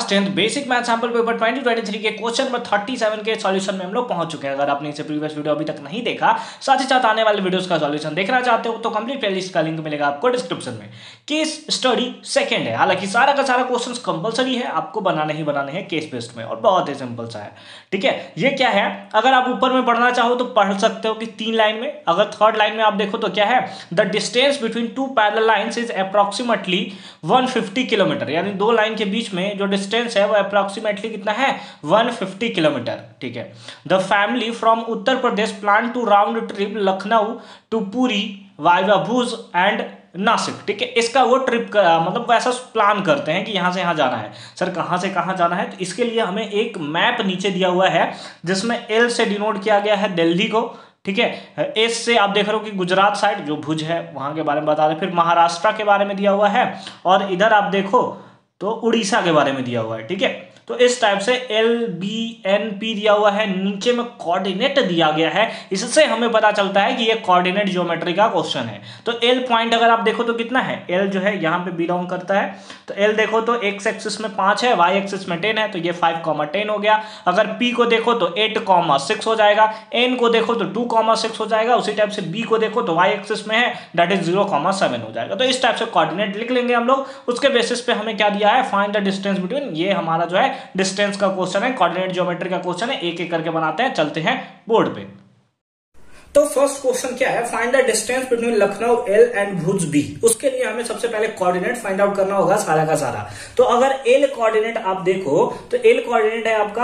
10th basic math sample paper 2023 के question number 37 के solution में हम लोग पहुंच चुके हैं। अगर आपने इसे प्रीवियस वीडियो अभी तक नहीं देखा, साथ ही साथ आने वाले वीडियोस का सॉल्यूशन देखना चाहते हो तो कंप्लीट प्लेलिस्ट का लिंक मिलेगा आपको डिस्क्रिप्शन में। केस स्टडी सेकंड है, हालांकि सारा का सारा क्वेश्चन कंपलसरी है, आपको बनाने ही बनाने हैं केस बेस्ड में, और बहुत ही सिंपल सा है। ठीक है, ये क्या है, अगर आप ऊपर में पढ़ना चाहो तो पढ़ सकते हो कि 3 लाइन में। अगर थर्ड लाइन में आप देखो तो क्या है, the distance between 2 parallel lines is approximately 150 kilometre, यानी 2 लाइन के बीच में जो डिस्टेंस है वो अप्रॉक्सीमेटली कितना है, 150 किलोमीटर। ठीक है, the family from Uttar Pradesh plan to round trip Lucknow to Puri via Bhuj and Nashik. ठीक है, इसका वो ट्रिप मतलब वैसा प्लान करते हैं कि यहां से यहां जाना है। सर कहां से कहां जाना है, तो इसके लिए हमें एक मैप नीचे दिया हुआ है जिसमें एल से डिनोट किया गया है दिल्ली को। ठीक है, एस से आप देख रहे हो कि गुजरात साइड जो भुज है वहां के बारे में बता दें, फिर महाराष्ट्र के बारे में दिया हुआ है, और इधर आप देखो तो उड़ीसा के बारे में दिया हुआ है। ठीक है, तो इस टाइप से LBNP दिया हुआ है, नीचे में कोऑर्डिनेट दिया गया है, इससे हमें पता चलता है कि ये कोऑर्डिनेट ज्योमेट्री का क्वेश्चन है। तो L पॉइंट अगर आप देखो तो कितना है, L जो है यहाँ पे बिलोंग करता है, तो L देखो तो x एक्सिस में 5 है, y एक्सिस में 10 है, तो ये 5,10 हो गया। अगर P को देखो तो 8,6 हो जाएगा, N को देखो तो 2,6 हो जाएगा, उसी टाइप से B को देखो तो y एक्सिस में है, दैट इज 0,7 हो जाएगा। तो इस टाइप से कोऑर्डिनेट लिख लेंगे हम लोग। उसके बेसिस पे हमें क्या दिया है, फाइंड द डिस्टेंस बिटवीन, ये हमारा जो है डिस्टेंस का क्वेश्चन है, कोऑर्डिनेट ज्योमेट्री का क्वेश्चन है, एक एक करके बनाते हैं, चलते हैं बोर्ड पे। तो फर्स्ट क्वेश्चन क्या है, find the distance between Lucknow L and Bhuj B। उसके लिए हमें सबसे पहले कोऑर्डिनेट फाइंड आउट करना होगा सारा का सारा। तो अगर L कोऑर्डिनेट आप देखो तो L कोऑर्डिनेट है आपका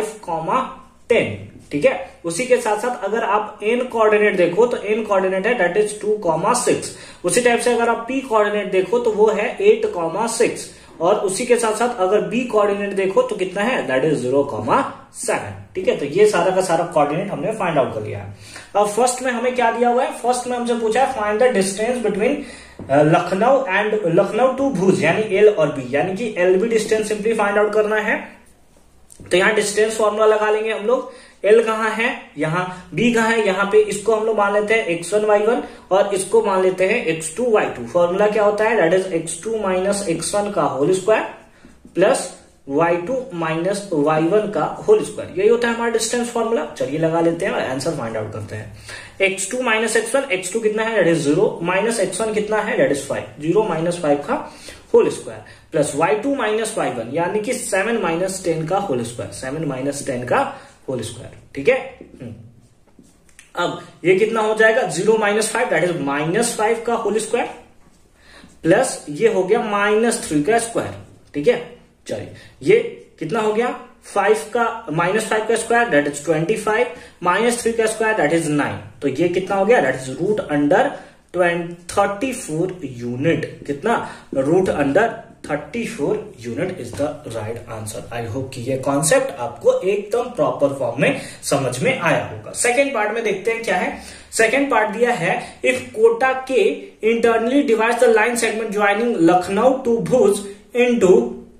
5,10। ठीक है, उसी के साथ साथ अगर आप N कोऑर्डिनेट देखो तो N कोऑर्डिनेट है दैट इज 2,6। उसी टाइप से अगर आप P कोऑर्डिनेट देखो तो वो है 8,6, और उसी के साथ साथ अगर B कोऑर्डिनेट देखो तो कितना है, दैट इज 0,7। ठीक है, तो ये सारा का सारा कोऑर्डिनेट हमने फाइंड आउट कर लिया है। अब फर्स्ट में हमें क्या दिया हुआ है, फर्स्ट में हमसे पूछा है find the distance between Lucknow to Bhuj, यानी L और B, यानी कि LB distance simply find out करना है। तो यहाँ डिस्टेंस फॉर्मूला लगा लेंगे हम लोग। L कहाँ है, यहाँ B कहाँ है, यहाँ पे इसको हम लोग मान लेते हैं x1 y1 और इसको मान लेते हैं x2 y2। फॉर्मूला क्या होता है, that is x2 minus x1 का whole square plus y2 minus y1 का होल स्क्वायर, यही होता है हमारा डिस्टेंस फॉर्मूला। चलिए लगा लेते हैं और आंसर फाइंड आउट करते हैं। x2 माइनस x1, x2 कितना है, दैट इज 0, माइनस x1 कितना है, दैट इज 5, 0 माइनस 5 का whole square plus y2 minus y1 यानी कि 7 माइनस 10 का होल स्क्वायर, 7 माइनस 10 का होल स्क्वायर। ठीक है, अब ये कितना हो जाएगा, 0 माइनस 5 दैट इज माइनस 5 का होल स्क्वायर प्लस ये हो गया माइनस 3 का स्क्वायर। ठीक है, चलिए ये कितना हो गया, 5 का माइनस 5 का स्क्वायर दैट इज 25, माइनस 3 का स्क्वायर दैट इज 9। तो ये कितना हो गया, that is root under 34 unit. कितना, root under 34 unit is the right answer. I hope कि ये कॉन्सेप्ट आपको एकदम प्रॉपर फॉर्म में समझ में आया होगा। सेकेंड पार्ट में देखते हैं क्या है। सेकेंड पार्ट दिया है, इफ कोटा के internally divides the line segment joining Lucknow to Bhuj into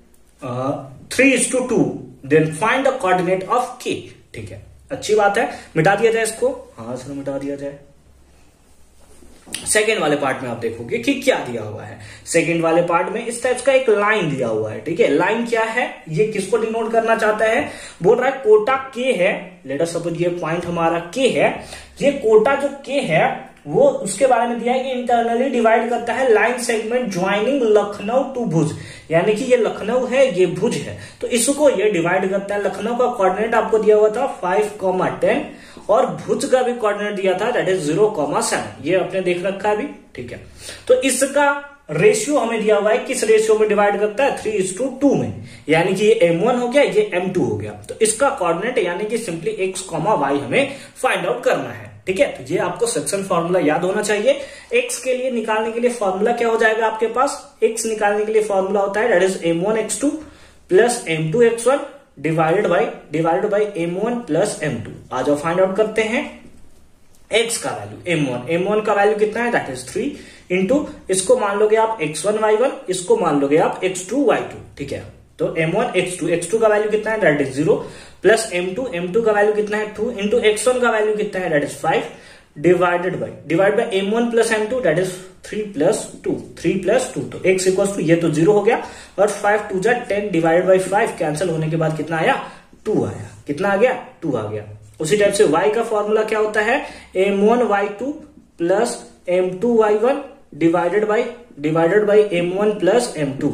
3:2 then find the coordinate of K। ठीक है, अच्छी बात है, मिटा दिया जाए इसको, हाँ सर मिटा दिया जाए। सेकेंड वाले पार्ट में आप देखोगे कि क्या दिया हुआ है। सेकेंड वाले पार्ट में इस टाइप का एक लाइन दिया हुआ है। ठीक है, लाइन क्या है, ये किसको डिनोट करना चाहता है, बोल रहा है कोटा K है, लेट अस सपोज ये पॉइंट हमारा K है, ये कोटा जो K है वो उसके बारे में दिया है कि इंटरनली डिवाइड करता है line segment joining Lucknow to Bhuj, यानी कि ये लखनऊ है ये भुज है, तो इसको ये डिवाइड करता है। लखनऊ का कोऑर्डिनेट आपको दिया हुआ था 5,10 और भुज का भी कोऑर्डिनेट दिया था दैट इज 0,7, ये आपने देख रखा है अभी। ठीक है, तो इसका रेशियो हमें दिया हुआ है, किस रेशियो में डिवाइड करता है, 3:2 में, यानी कि ये M1 हो गया, ये M2 हो गया। तो इसका कोऑर्डिनेट यानी कि सिंपली x, y हमें फाइंड आउट करना है। ठीक है, तो ये आपको सेक्शन फॉर्मूला याद होना चाहिए। x के लिए निकालने के लिए फॉर्मूला क्या हो जाएगा आपके पास, x निकालने के लिए फॉर्मूला होता है that is M1 x2 plus M2 x1 divided by M1 plus M2। आज आप फाइंड आउट करते हैं x का वैल्यू M1 का वैल्यू कितना है, दैट इज 3 इंटू इसको मान लोगे आप x1 y1, इसको मान लोगे आप x2 y2। ठीक है, तो M1 x2 का वैल्यू कितना है, दैट इज 0 प्लस M2 का वैल्यू कितना है 2 इंटू x1 का वैल्यू कितना है, that is 5 divide by m1 plus m2 that is 3+2 तो x इक्वल टू ये तो 0 हो गया और 5 2 जा 10 डिवाइडेड बाय 5 कैंसिल होने के बाद कितना आया 2 आया। कितना आ गया 2 आ गया। उसी टाइप से y का फॉर्मूला क्या होता है m1 y2 plus m2 y1 divided by m1 plus m2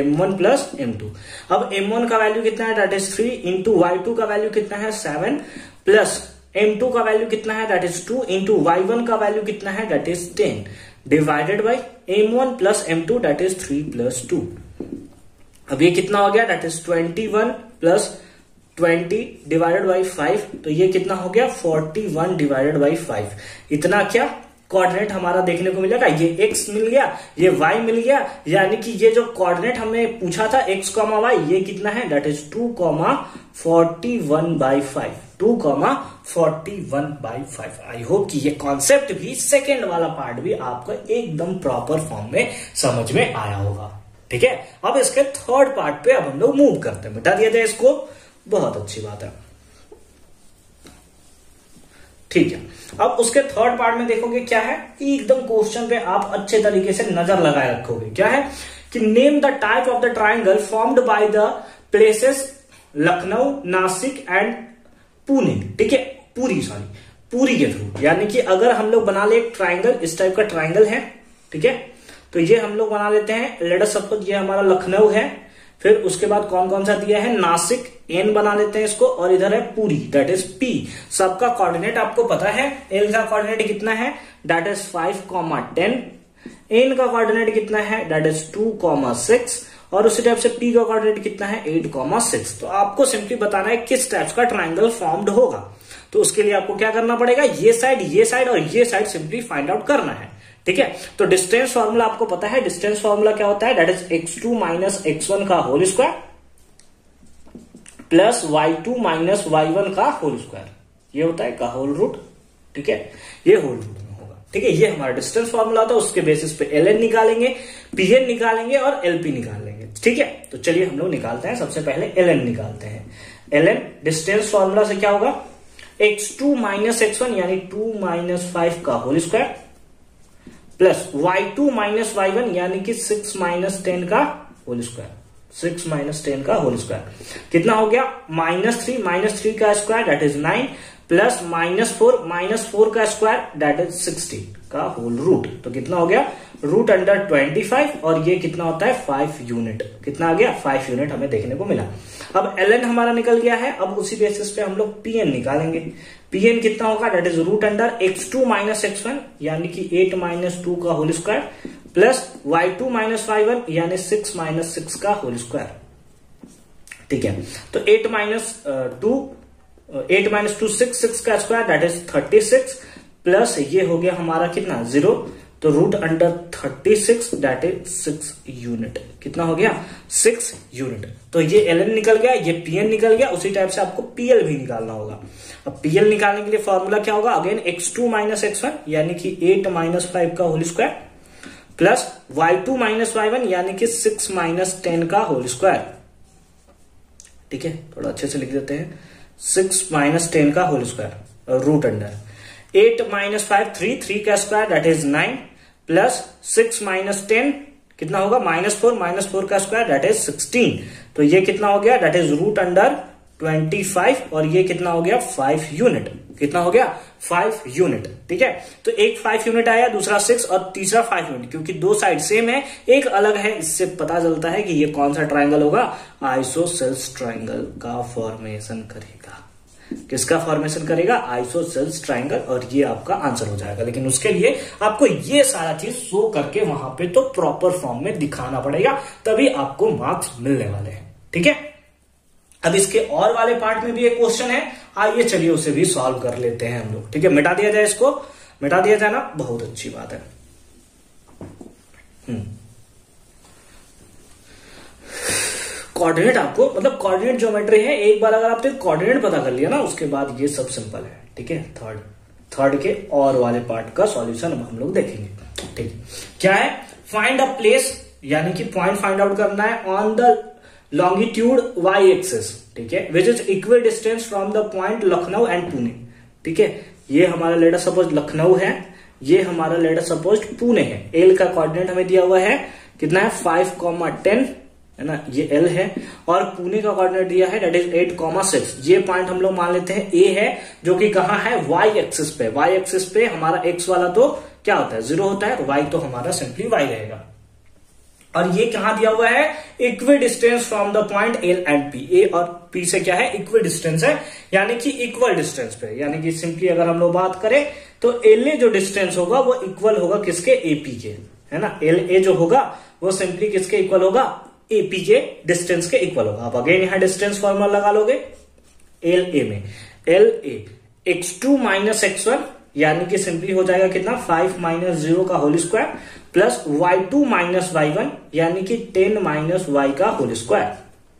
अब m1 का वैल्यू कितना है दैट इज 3 इंटू y2 का वैल्यू कितना है 7 प्लस m2 का वैल्यू कितना है दैट इज 2 इंटू y1 का वैल्यू कितना है that is 10 divided by m1 plus m2 that is 3+2। अब ये कितना हो गया that is 21 plus 20 divided by 5 तो ये कितना हो गया 41 डिवाइडेड बाई 5। इतना क्या कोऑर्डिनेट हमारा देखने को मिलेगा। ये x मिल गया ये y मिल गया यानी कि ये जो कोऑर्डिनेट हमने पूछा था x, y ये कितना है दैट इज 2,41/5 आई होप कि ये कॉन्सेप्ट भी सेकेंड वाला पार्ट भी आपको एकदम प्रॉपर फॉर्म में समझ में आया होगा। ठीक है, अब इसके थर्ड पार्ट पे अब हम लोग मूव करते हैं। बता दिया जाए इसको, बहुत अच्छी बात है। ठीक है, अब उसके थर्ड पार्ट में देखोगे क्या है कि एकदम क्वेश्चन पे आप अच्छे तरीके से नजर लगाए रखोगे। क्या है कि name the type of the triangle formed by the places Lucknow, Nashik and Pune. ठीक है, पूरी के थ्रू, यानी कि अगर हम लोग बना ले एक ट्राइंगल, इस टाइप का ट्राइंगल है। ठीक है, तो ये हम लोग बना लेते हैं। लेट अस सपोज ये हमारा लखनऊ है, फिर उसके बाद कौन कौन सा दिया है नासिक, एन बना लेते हैं इसको, और इधर है पुरी दैट इज पी। सबका कोऑर्डिनेट आपको पता है। एल का कोऑर्डिनेट कितना है दैट इज 5,10। एन का कोऑर्डिनेट कितना है दैट इज 2,6 और उसी टाइप से पी का कोऑर्डिनेट कितना है 8,6। तो आपको सिंपली बताना है किस टाइप का ट्राइंगल फॉर्म्ड होगा। तो उसके लिए आपको क्या करना पड़ेगा, ये साइड और ये साइड सिंपली फाइंड आउट करना है। ठीक है, तो डिस्टेंस फॉर्मूला आपको पता है। डिस्टेंस फॉर्मूला क्या होता है that is x2 minus x1 का whole square plus y2 minus y1 का होल स्क्वायर, ये होता है का होल रूट। ठीक है, ये होल रूट में होगा। ठीक है, ये हमारा डिस्टेंस फॉर्मूला था। उसके बेसिस पे ln निकालेंगे, pn निकालेंगे और lp निकाल लेंगे। ठीक है, तो चलिए हम लोग निकालते हैं। सबसे पहले ln निकालते हैं। ln डिस्टेंस फॉर्मूला से क्या होगा x2 माइनस x1 यानी 2 माइनस 5 का whole square plus y2 minus y1 यानी कि 6 माइनस 10 का होल स्क्वायर। 6 माइनस 10 का होल स्क्वायर कितना हो गया -3 का स्क्वायर दैट इज 9 प्लस -4 का स्क्वायर दैट इज 16 का होल रूट। तो कितना हो गया रूट अंडर 25 और ये कितना होता है 5 यूनिट। कितना आ गया 5 यूनिट हमें देखने को मिला। अब ln हमारा निकल गया है। अब उसी बेसिस पे हम लोग pn निकालेंगे। pn कितना होगा that is root under x2 minus x1 यानी कि 8 माइनस 2 का whole square plus y2 minus y1 यानी 6 माइनस 6 का होल स्क्वायर। ठीक है, तो 8 माइनस 2 6 का स्क्वायर दैट इज 36 प्लस ये हो गया हमारा कितना 0 तो root under 36 that is 6 unit. कितना हो गया 6 यूनिट। तो ये ln निकल गया, ये pn निकल गया। उसी टाइप से आपको pl भी निकालना होगा। अब pl निकालने के लिए फॉर्मूला क्या होगा अगेन x2 माइनस x1 यानी कि 8 माइनस 5 का whole square plus y2 minus y1 यानी कि 6 माइनस 10 का होल स्क्वायर। ठीक है, थोड़ा अच्छे से लिख देते हैं 6 माइनस 10 का whole square root under 8 minus 5 3 का square that is 9 plus 6 minus 10 कितना होगा -4 का स्क्वायर दैट इज 16। तो ये कितना हो गया दैट इज रूट अंडर 25 और ये कितना हो गया 5 यूनिट। कितना हो गया 5 यूनिट। ठीक है, तो एक 5 यूनिट आया, दूसरा 6 और तीसरा 5 यूनिट, क्योंकि दो साइड सेम है एक अलग है। इससे पता चलता है कि ये कौन सा ट्राइंगल होगा, आइसोसेल्स ट्राइंगल का फॉर्मेशन करेगा। किसका फॉर्मेशन करेगा आइसोसेल्स ट्राइंगल, और ये आपका आंसर हो जाएगा। लेकिन उसके लिए आपको ये सारा चीज शो करके वहां पे तो प्रॉपर फॉर्म में दिखाना पड़ेगा, तभी आपको मार्क्स मिलने वाले हैं। ठीक है, अब इसके और वाले पार्ट में भी एक क्वेश्चन है, आइए चलिए उसे भी सॉल्व कर लेते हैं हम लोग। ठीक है, मिटा दिया जाए इसको, मिटा दिया जाए ना, बहुत अच्छी बात है। कोऑर्डिनेट आपको मतलब कोऑर्डिनेट ज्योमेट्री है, एक बार अगर आपने कोऑर्डिनेट पता कर लिया ना उसके बाद ये सब सिंपल है। ठीक है, थर्ड के और वाले पार्ट का सॉल्यूशन अब हम लोग देखेंगे। ठीक है, क्या है फाइंड अ प्लेस, यानी कि पॉइंट फाइंड आउट करना है on the longitude y axis. ठीक है, which is equal distance from the point Lucknow and Pune. ठीक है, ये हमारा लेट अस सपोज लखनऊ है, ये हमारा लेट अस सपोज पुणे है। एल का कोऑर्डिनेट हमें दिया हुआ है कितना है 5,10 है ना, ये एल है, और पुणे का कोऑर्डिनेट दिया है दैट इज 8,6। ये पॉइंट हम लोग मान लेते हैं ए है, जो कि कहाँ है वाई एक्सिस पे। वाई एक्सिस पे हमारा एक्स वाला तो क्या होता है 0 होता है, और वाई तो हमारा सिंपली वाई रहेगा। और ये कहां दिया हुआ है equi distance from the point L and P. A और पी से क्या है इक्वी डिस्टेंस है, यानी कि इक्वल डिस्टेंस पे, यानी कि सिंपली अगर हम लोग बात करें तो एल ए जो डिस्टेंस होगा वो इक्वल होगा किसके एपी के, है ना। एल ए जो होगा वो सिंपली किसके इक्वल होगा एपी के डिस्टेंस के इक्वल होगा। अब अगेन यहां डिस्टेंस फॉर्मूला लगा लोगे एल ए में, L A x2 minus x1 यानी कि सिंपली हो जाएगा कितना 5 माइनस 0 का whole square plus y2 minus y1 यानी कि 10 माइनस y का whole square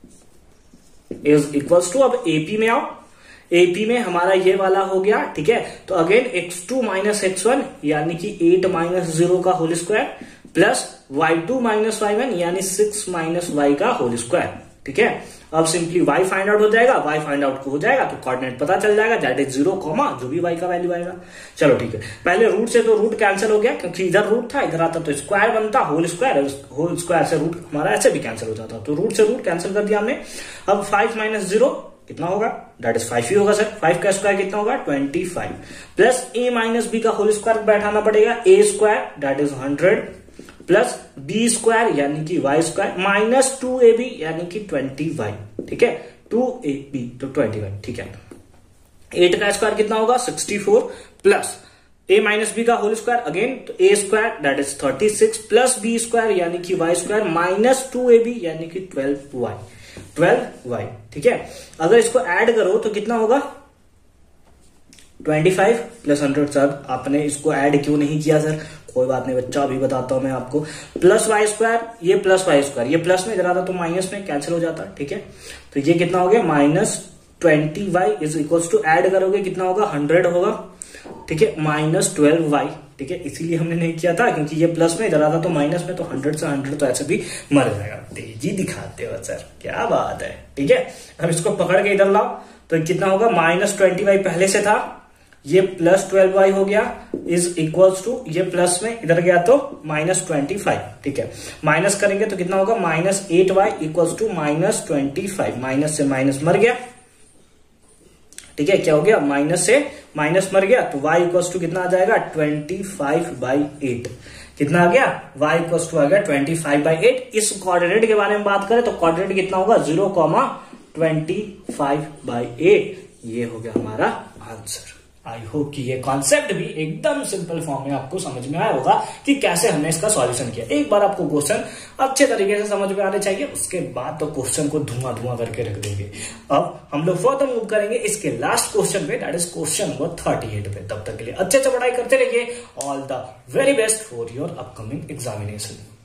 is equals to, अब एपी में आओ, एपी में हमारा ये वाला हो गया, ठीक है। तो अगेन x2 माइनस x1 यानी कि 8 माइनस 0 का whole square plus y2 minus y1 यानी 6 माइनस y का होल स्क्वायर, ठीक है। अब सिंपली y फाइंड आउट हो जाएगा, y फाइंड आउट हो जाएगा तो कोऑर्डिनेट पता चल जाएगा दैट इज 0, जो भी y का वैल्यू आएगा। चलो ठीक है, पहले रूट से तो रूट कैंसिल हो गया क्योंकि इधर रूट था, इधर आता तो स्क्वायर बनता, होल स्क्वायर से रूट हमारा ऐसे भी कैंसिल हो जाता, तो रूट से रूट कैंसिल कर दिया हमने। अब 5 माइनस 0 कितना होगा दैट इज 5 ही होगा सर। 5 का स्क्वायर कितना होगा 25 प्लस a माइनस बी का होल स्क्वायर बैठाना पड़ेगा, a square that is 100 plus B square यानी कि वाई स्क्वायर माइनस 2ab यानी कि 20y, ठीक है। 2ab तो 20y, ठीक है। 8 का स्क्वायर कितना होगा 64 प्लस a माइनस बी का होल स्क्वायर अगेन तो a square that is 36 plus b square यानी कि y स्क्वायर माइनस 2ab यानी कि 12y, ठीक है। अगर इसको ऐड करो तो कितना होगा 25 प्लस 100। सर आपने इसको ऐड क्यों नहीं किया सर? कोई बात नहीं बच्चा, अभी बताता हूं मैं आपको। प्लस वाई स्क्वायर, ये प्लस वाई स्क्वायर, ये प्लस में इधर आता तो माइनस में कैंसिल हो जाता, ठीक है। तो ये कितना हो गया minus 20y is equals to, add करोगे कितना होगा 100 होगा, ठीक है, माइनस 12y, ठीक है। इसीलिए हमने नहीं किया था क्योंकि ये प्लस में इधर आता तो माइनस में, तो 100 से 100 तो ऐसे भी मर जाएगा। तेजी दिखाते हो सर, क्या बात है, ठीक है। अब इसको पकड़ के इधर लाओ तो कितना होगा माइनस 20y पहले से था, ये प्लस 12y हो गया इज इक्वल्स टू, ये प्लस में इधर गया तो माइनस 25, ठीक है। माइनस करेंगे तो कितना होगा minus 8y equals to minus 25, minus से माइनस मर गया, ठीक है। क्या हो गया माइनस से माइनस मर गया तो y इक्वल्स टू कितना आ जाएगा 25/8, कितना आ गया y इक्वल्स टू आ गया 25/8। इस कोऑर्डिनेट के बारे में बात करें तो कोऑर्डिनेट कितना होगा 0,25/8, ये हो गया हमारा आंसर। आई होप कि ये कॉन्सेप्ट भी एकदम सिंपल फॉर्म में आपको समझ में आया होगा कि कैसे हमने इसका सॉल्यूशन किया। एक बार आपको क्वेश्चन अच्छे तरीके से समझ में आने चाहिए, उसके बाद तो क्वेश्चन को धुआं करके रख देंगे। अब हम लोग फर्दर मूव करेंगे इसके लास्ट क्वेश्चन पे, दैट इज क्वेश्चन नंबर 38 पे। तब तक के लिए अच्छे से पढ़ाई करते रहिए। All the very best for your upcoming examination.